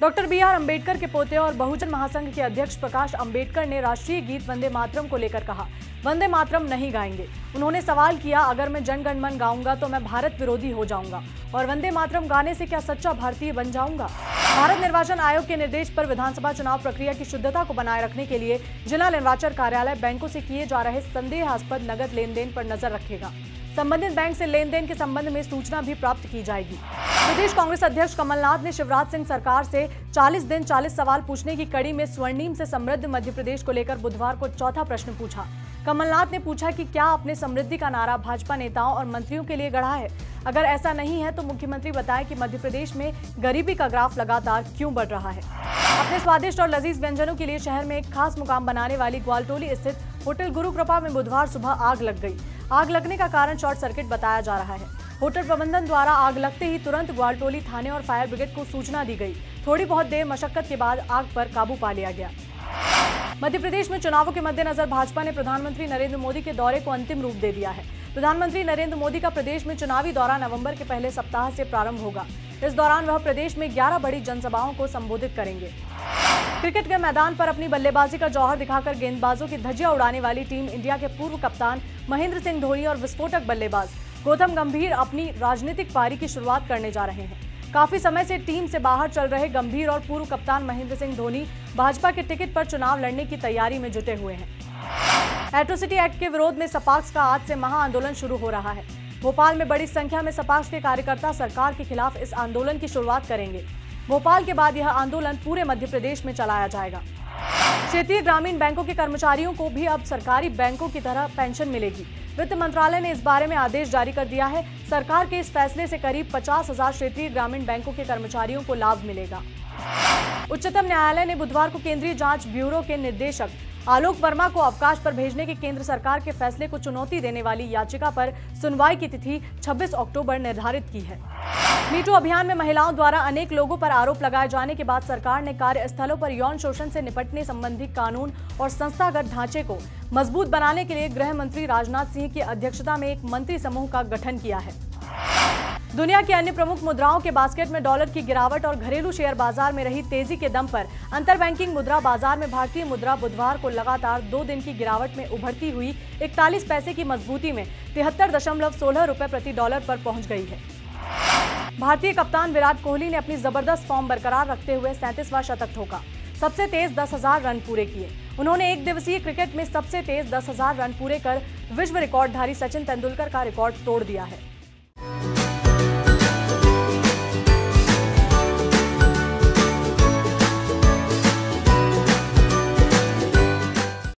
Doctor BR Ambedkar के पोते और बहुजन महासंघ के अध्यक्ष प्रकाश अम्बेडकर ने राष्ट्रीय गीत वंदे मातरम को लेकर कहा, वंदे मातरम नहीं गाएंगे। उन्होंने सवाल किया, अगर मैं जन गण मन गाऊंगा तो मैं भारत विरोधी हो जाऊंगा और वंदे मातरम गाने से क्या सच्चा भारतीय बन जाऊंगा। भारत निर्वाचन आयोग के निर्देश पर विधानसभा चुनाव प्रक्रिया की शुद्धता को बनाए रखने के लिए जिला निर्वाचन कार्यालय बैंकों से किए जा रहे संदेहास्पद नगद लेन देन पर नजर रखेगा। संबंधित बैंक से लेन देन के संबंध में सूचना भी प्राप्त की जाएगी। प्रदेश कांग्रेस अध्यक्ष कमलनाथ ने शिवराज सिंह सरकार से 40 दिन 40 सवाल पूछने की कड़ी में स्वर्णिम से समृद्ध मध्य प्रदेश को लेकर बुधवार को चौथा प्रश्न पूछा। कमलनाथ ने पूछा कि क्या अपने समृद्धि का नारा भाजपा नेताओं और मंत्रियों के लिए गढ़ा है? अगर ऐसा नहीं है तो मुख्यमंत्री बताएं कि मध्य प्रदेश में गरीबी का ग्राफ लगातार क्यों बढ़ रहा है। अपने स्वादिष्ट और लजीज व्यंजनों के लिए शहर में एक खास मुकाम बनाने वाली ग्वालटोली स्थित होटल गुरु कृपा में बुधवार सुबह आग लग गई। आग लगने का कारण शॉर्ट सर्किट बताया जा रहा है। होटल प्रबंधन द्वारा आग लगते ही तुरंत ग्वालटोली थाने और फायर ब्रिगेड को सूचना दी गई। थोड़ी बहुत देर मशक्कत के बाद आग पर काबू पा लिया गया। मध्य प्रदेश में चुनावों के मद्देनजर भाजपा ने प्रधानमंत्री नरेंद्र मोदी के दौरे को अंतिम रूप दे दिया है। प्रधानमंत्री नरेंद्र मोदी का प्रदेश में चुनावी दौरा नवंबर के पहले सप्ताह से प्रारंभ होगा। इस दौरान वह प्रदेश में 11 बड़ी जनसभाओं को संबोधित करेंगे। क्रिकेट के मैदान पर अपनी बल्लेबाजी का जौहर दिखाकर गेंदबाजों की धज्जियां उड़ाने वाली टीम इंडिया के पूर्व कप्तान महेंद्र सिंह धोनी और विस्फोटक बल्लेबाज गौतम गंभीर अपनी राजनीतिक पारी की शुरुआत करने जा रहे हैं। काफी समय से टीम से बाहर चल रहे गंभीर और पूर्व कप्तान महेंद्र सिंह धोनी भाजपा के टिकट पर चुनाव लड़ने की तैयारी में जुटे हुए हैं। एट्रोसिटी एक्ट के विरोध में सपाक्स का आज से महाआंदोलन शुरू हो रहा है। भोपाल में बड़ी संख्या में सपाक्स के कार्यकर्ता सरकार के खिलाफ इस आंदोलन की शुरुआत करेंगे। भोपाल के बाद यह आंदोलन पूरे मध्य प्रदेश में चलाया जाएगा। क्षेत्रीय ग्रामीण बैंकों के कर्मचारियों को भी अब सरकारी बैंकों की तरह पेंशन मिलेगी। वित्त मंत्रालय ने इस बारे में आदेश जारी कर दिया है। सरकार के इस फैसले से करीब 50,000 क्षेत्रीय ग्रामीण बैंकों के कर्मचारियों को लाभ मिलेगा। उच्चतम न्यायालय ने बुधवार को केंद्रीय जांच ब्यूरो के निदेशक आलोक वर्मा को अवकाश पर भेजने के केंद्र सरकार के फैसले को चुनौती देने वाली याचिका पर सुनवाई की तिथि 26 अक्टूबर निर्धारित की है। मीटू अभियान में महिलाओं द्वारा अनेक लोगों पर आरोप लगाए जाने के बाद सरकार ने कार्यस्थलों पर यौन शोषण से निपटने संबंधी कानून और संस्थागत ढांचे को मजबूत बनाने के लिए गृह मंत्री राजनाथ सिंह की अध्यक्षता में एक मंत्री समूह का गठन किया है। दुनिया की अन्य प्रमुख मुद्राओं के बास्केट में डॉलर की गिरावट और घरेलू शेयर बाजार में रही तेजी के दम पर अंतर बैंकिंग मुद्रा बाजार में भारतीय मुद्रा बुधवार को लगातार 2 दिन की गिरावट में उभरती हुई 41 पैसे की मजबूती में 73.16 रुपए प्रति डॉलर पर पहुंच गई है। भारतीय कप्तान विराट कोहली ने अपनी जबरदस्त फॉर्म बरकरार रखते हुए 37वां शतक ठोका। सबसे तेज 10,000 रन पूरे किए। उन्होंने एक दिवसीय क्रिकेट में सबसे तेज 10,000 रन पूरे कर विश्व रिकॉर्डधारी सचिन तेंदुलकर का रिकॉर्ड तोड़ दिया है।